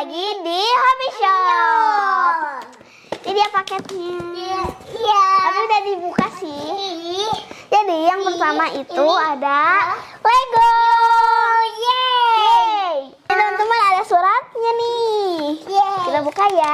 lagi di Hobby Shop. Ini dia paketnya. Iya. Tapi udah dibuka sih. Jadi yang pertama itu ada Lego. Yeay. Teman-teman ada suratnya nih. Kita buka ya.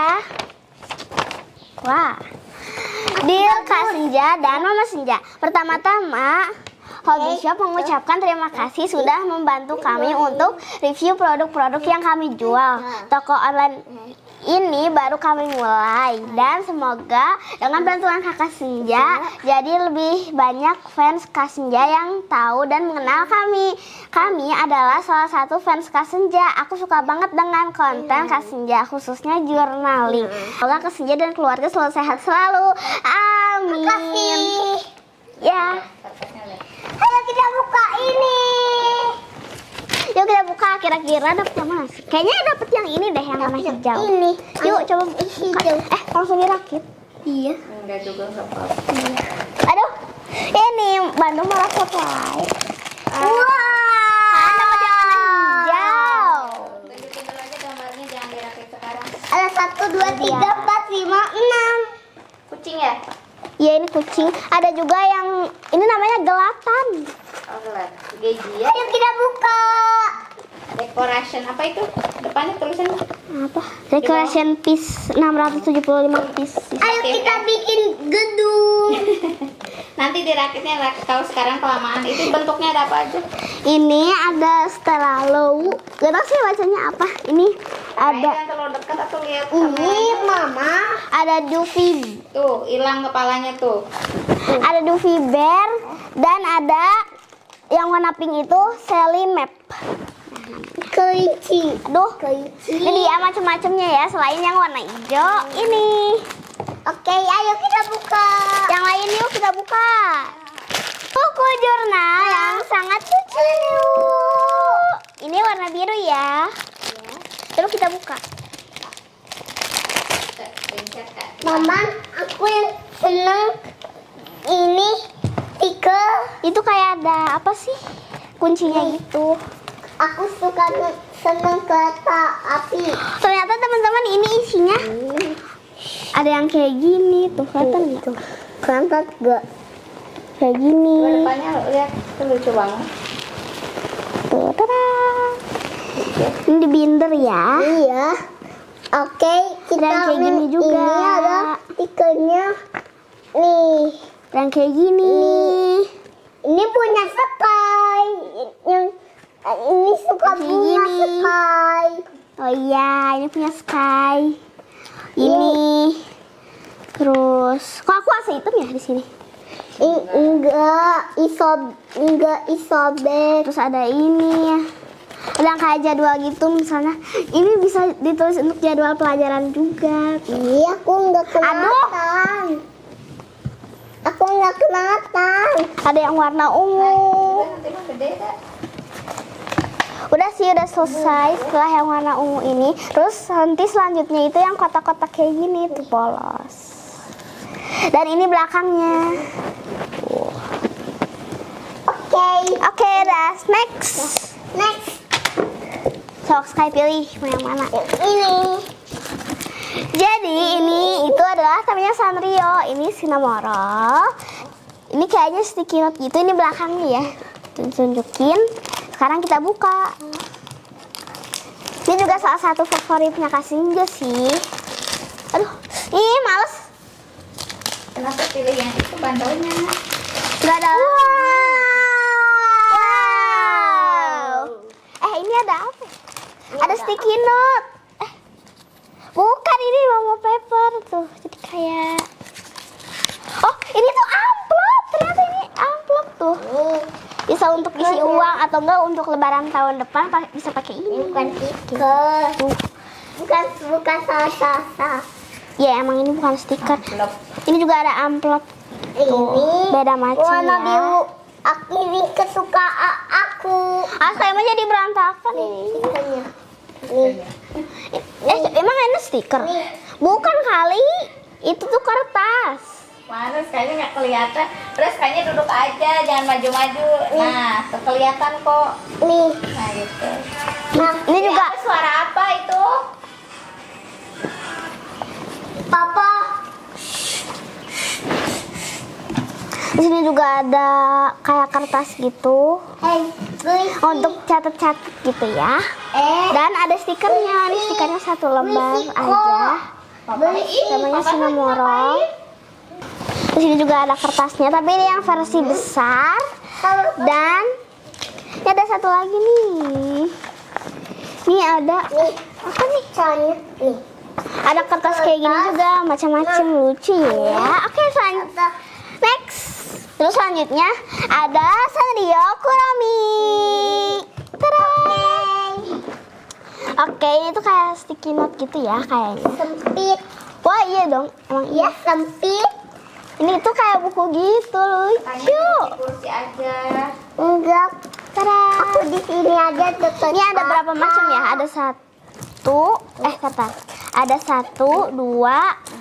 Wah. Deal Kak Senja dan Mama Senja. Pertama-tama Hobby Shop mengucapkan terima kasih sudah membantu kami untuk review produk-produk yang kami jual. Toko online ini baru kami mulai dan semoga dengan bantuan Kakak Senja jadi lebih banyak fans Kak Senja yang tahu dan mengenal kami. Kami adalah salah satu fans Kak Senja. Aku suka banget dengan konten Kak Senja, khususnya journaling. Semoga Kak Senja dan keluarga selalu sehat selalu. Amin. Makasih. Ya. Ayo kita buka ini. Yuk kita buka, kira-kira dapet yang mana sih? Kayaknya dapet yang ini deh, yang warna hijau. Ini. Yuk coba buka. Langsung dirakit. Iya. Enggak juga nggak apa-apa. Aduh, ini Bandung malah supply. Wah. Dapet yang warna hijau. Tunjukin dulu aja gambarnya, jangan dirakit sekarang. Ada 1, 2, 3, 4, 5, 6. Kucing ya? Iya ini kucing. Ada juga yang ini namanya gelatan. Oh gelap. Geji ya. Ayo kita buka. Decoration apa itu? Depannya tulisannya. Apa? Decoration piece 675 piece. Ayo kita bikin gedung. Nanti dirakitnya kalau sekarang kelamaan. Itu bentuknya ada apa aja? Ini ada Stella Low. Gak tau sih bacanya apa. Ini ada Yang terlalu dekat atau lihat Ini Mama. ada Duffy. tuh, hilang kepalanya tuh. Ada Duffy Bear dan ada yang warna pink itu Sally Map. Kelinci. Aduh, Kelinci. ini dia macam-macamnya ya selain yang warna hijau ini. Oke, ayo kita buka. Yang lain yuk kita buka. Buku jurnal yang sangat lucu. Ini warna biru ya. Terus kita buka. Pencet Kak. Mama, aku yang seneng ini stiker. Itu kayak ada apa sih? Kuncinya gitu. Aku suka seneng kereta api. Ternyata teman-teman ini isinya ada yang kayak gini tuh, kelihatan nggak? Kelihatan gak? Kayak gini. Depannya lihat, itu lucu banget. Tuh, tada. Ini di binder ya. Iya. Oke, kita Dan kayak gini juga. Ini ada stikernya. Nih. Dan kayak gini. Ini punya Sky. Yang ini suka Kayak bunga gini. Sky. Oh iya, ini punya Sky. Ini. Terus, kok aku AC hitam ya di sini? Enggak isobek. Terus ada ini. Ada yang kayak jadwal gitu misalnya. Ini bisa ditulis untuk jadwal pelajaran juga. Iya, aku enggak kelihatan. Aku enggak kelihatan. Ada yang warna ungu. Nanti mah gede Kak. Udah sih, udah selesai setelah yang warna ungu ini. Terus nanti selanjutnya itu yang kotak-kotak kayak gini tuh polos. Dan ini belakangnya. Oke, dah next. Next. Sok Sky pilih mau yang mana. Ini. Jadi ini itu adalah namanya Sanrio. Ini Cinnamoroll. Ini kayaknya sticky note gitu. Ini belakangnya ya. Tunjukin. Sekarang kita buka. Ini juga salah satu favoritnya Kak Senja sih. Aduh, ini males. Kenapa pilih yang itu bandelnya? Gak ada. Wow. Ini ada apa? Ada sticky note. Bukan, ini mama paper tuh. Jadi kayak. Oh, ini tuh amplop. Ternyata ini amplop tuh. Bisa untuk isi uang atau enggak untuk lebaran tahun depan bisa pakai ini. Bukan stiker. Bukan salsa. Ya emang ini bukan stiker. Amplop. Ini juga ada amplop. Ini Beda macam warna ya. biru. Ini kesukaan aku. Saya emang jadi berantakan ini. Stikernya. Nih. Emang ini stiker? Bukan kali. Itu tuh kertas. Mana kayaknya nggak kelihatan. Terus kayaknya duduk aja, jangan maju-maju. Nah, tuh kelihatan kok. Nih. Nah gitu. Ini juga Suara apa itu? Papa. Di sini juga ada kayak kertas gitu untuk catat-catat gitu ya. Dan ada stikernya. Ini stikernya satu lembar aja. Namanya Cinnamoroll. Di sini juga ada kertasnya, tapi ini yang versi besar. Dan ini ada satu lagi nih. Ini ada apa nih? Nih. Ada kertas kayak gini juga, macam-macam, lucu ya. Oke, selanjutnya next. Terus selanjutnya ada Sanrio Kuromi. Tada! Oke, ini tuh kayak sticky note gitu ya kayaknya. Sempit. Wah iya dong, emang iya. Sempit. Ini tuh kayak buku gitu, lucu. Kursi aja. Enggak. Tada! Aku di sini aja deket. Ini ada berapa macam ya? Ada ada 1, 2,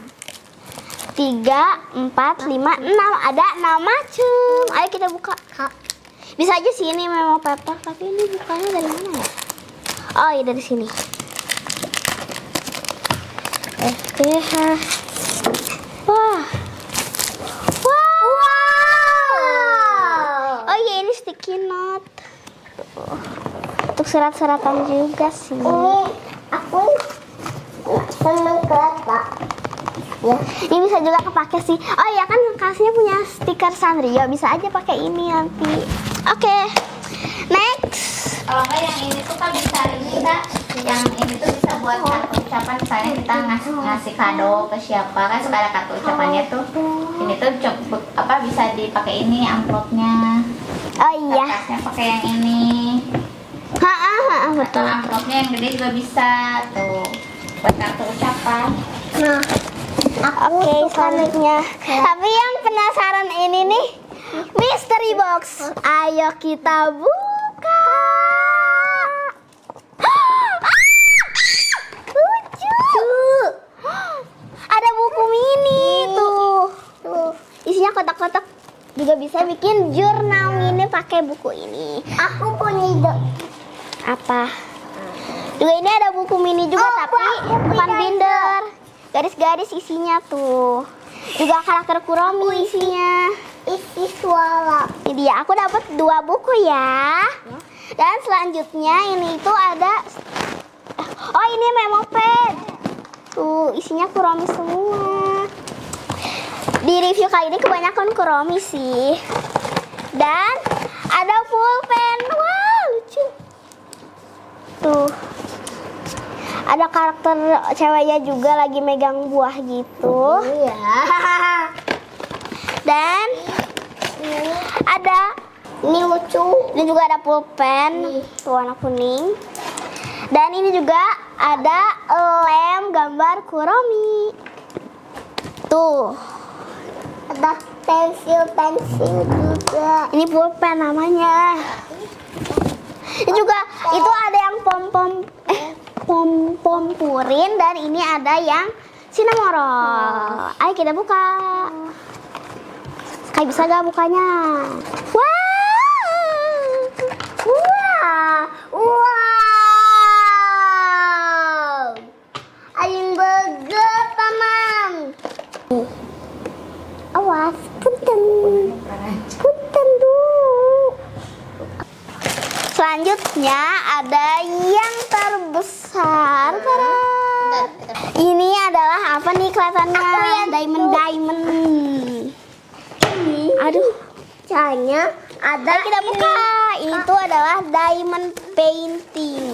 3, 4, 5, 6. Ada 6 macam. Ayo kita buka. Bisa aja sih ini memo paper, tapi ini bukanya dari mana ya? Oh iya dari sini. FPH. Wah. Oh iya ini sticky note. Tuh. Untuk surat-suratan juga sih. Ini aku seneng kereta. Ya. Ini bisa juga kepake sih. Oh iya kan kasnya punya stiker Sanrio, bisa aja pakai ini nanti. Oke. Next. Kalau enggak yang ini tuh kan bisa ini Kak. Yang ini tuh bisa buat kartu ucapan, misalnya kita ngasih kado ke siapa kan suka ada kartu ucapannya tuh. Ini tuh bisa dipakai ini amplopnya. Oh iya. Kertasnya pakai yang ini. Betul. Atau amplopnya yang gede juga bisa tuh buat kartu ucapan. Nah, Oke, selanjutnya. Tapi yang penasaran ini nih, mystery box. Ayo kita buka. Lucu. Ada buku mini tuh. Isinya kotak-kotak. Juga bisa bikin jurnal mini pakai buku ini. aku punya ide. Apa? Juga ini ada buku mini juga, tapi bukan binder. Garis-garis isinya tuh. Juga karakter Kuromi isinya. Isi suara. Ini dia, aku dapat 2 buku ya. Dan selanjutnya ini tuh ada. Oh ini memo pad. Tuh isinya Kuromi semua. Di review kali ini kebanyakan Kuromi sih. Dan ada pulpen. Wah lucu. Tuh. Ada karakter ceweknya juga lagi megang buah gitu. Iya. Dan ada Ini lucu. ini juga ada pulpen tuh warna kuning. Dan ini juga ada lem gambar Kuromi. Tuh. Ada pensil juga. Ini pulpen namanya. Ini juga itu ada yang pom-pom purin dan ini ada yang Cinnamoroll. Ayo kita buka. Kayak bisa gak bukanya? Wow. Ayun burger, Paman. Awas, punten dulu. Selanjutnya ada yang terbesar. Tada. Ini adalah apa nih kelihatannya? Diamond. Aduh, Caranya ada. ayo kita buka. Itu adalah diamond painting.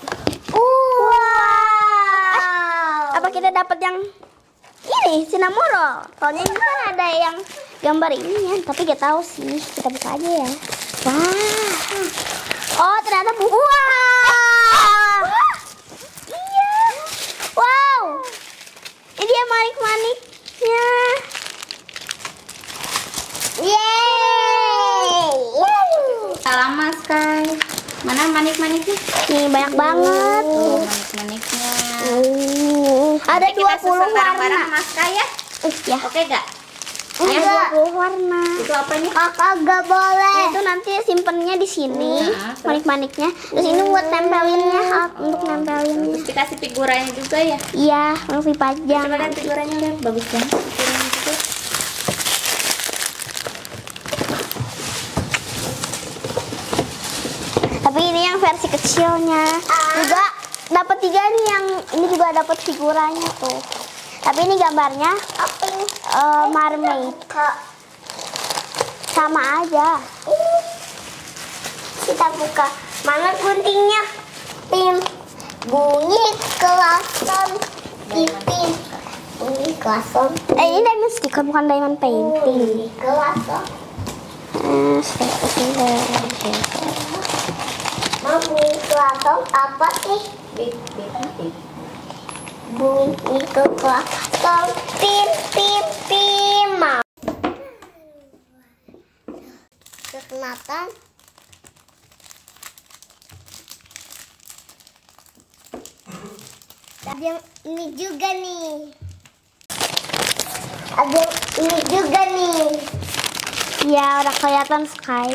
Wow. Apa kita dapat yang ini Cinnamoroll? Soalnya ini kan ada yang gambar ini ya, tapi gak tahu sih. Kita buka aja ya. Wah. Oh ternyata buku. Wah. Iya. Wow. Ini dia manik-maniknya. Yeay. Salam Mas Kai. Mana manik-maniknya? Nih banyak banget. Manik-maniknya. Ada 20 Nanti kita susun bareng-bareng warna. Mas Kai ya. Ya. Oke gak? Enggak. 20 warna. Itu apanya? Kakak gak boleh. Itu nanti simpennya di sini, Nah, terus? manik-maniknya. Terus ini buat nempelinnya, alat untuk nempelinnya. Terus dikasih figurannya juga ya. Iya, untuk dipajang. Coba lihat figurannya, lihat bagus banget figurannya juga. Tapi ini yang versi kecilnya. Juga dapat 3 nih, yang ini juga dapat figuranya tuh. Tapi ini gambarnya Apa ini? mermaid. Kak, Sama aja. kita buka. Mana guntingnya? Tim. Bunyi kelasan. Pipin. Bunyi kelasan. Ini diamond sticker bukan diamond painting. Bunyi kelasan. Mau bunyi kelasan apa sih? Bip, bip, bip. Bunyi kelasan. Pim, pim, pim. Mau. Kesenatan. Ada yang ini juga nih. Ada yang ini juga nih. Ya, udah kelihatan Sky.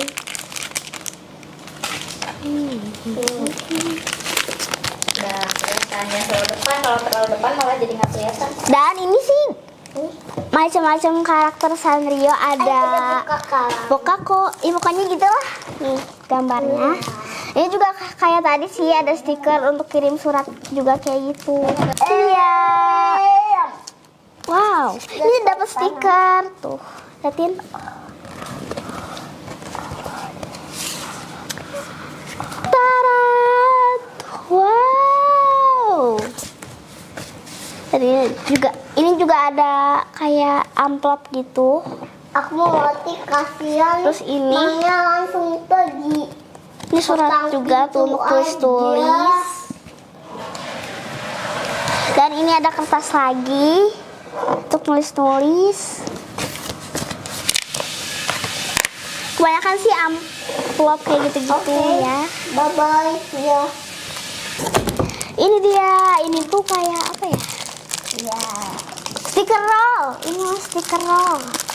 Udah kelihatan ya terlalu depan, kalau terlalu depan malah jadi nggak kelihatan. Dan ini sih macam-macam karakter Sanrio, ada Bokako, pokoknya gitu lah. Nih gambarnya. Ini juga kayak tadi sih, ada stiker untuk kirim surat juga kayak gitu. Iya. Wow, ini dapat stiker tuh. Liatin. Tarat. Wow. Dan ini juga ada kayak amplop gitu. Aku mau mati kasihan. Terus ini Maunya langsung pergi. ini surat juga tuh untuk tulis-tulis. Dan ini ada kertas lagi untuk nulis-nulis. Kebanyakan sih amplop kayak gitu-gitu ya. Bye bye ya. Ini dia, ini tuh kayak apa ya? Ya. Stiker roll. Ini mah stiker roll.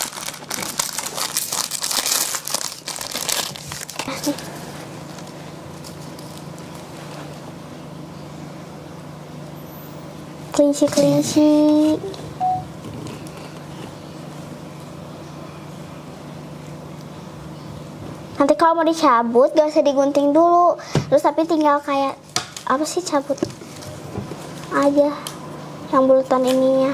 Kelinci-kelinci. Nanti kalau mau dicabut gak usah digunting dulu. Terus tapi tinggal kayak apa sih, cabut aja yang bulutan ininya.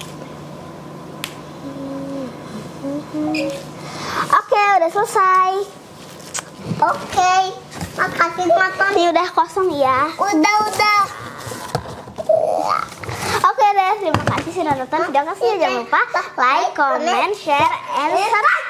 Oke, udah selesai. Oke. Makasih nonton. Ini udah kosong ya. Udah. Oke deh, terima kasih sudah nonton video ini. Jangan lupa like, comment, share, and subscribe.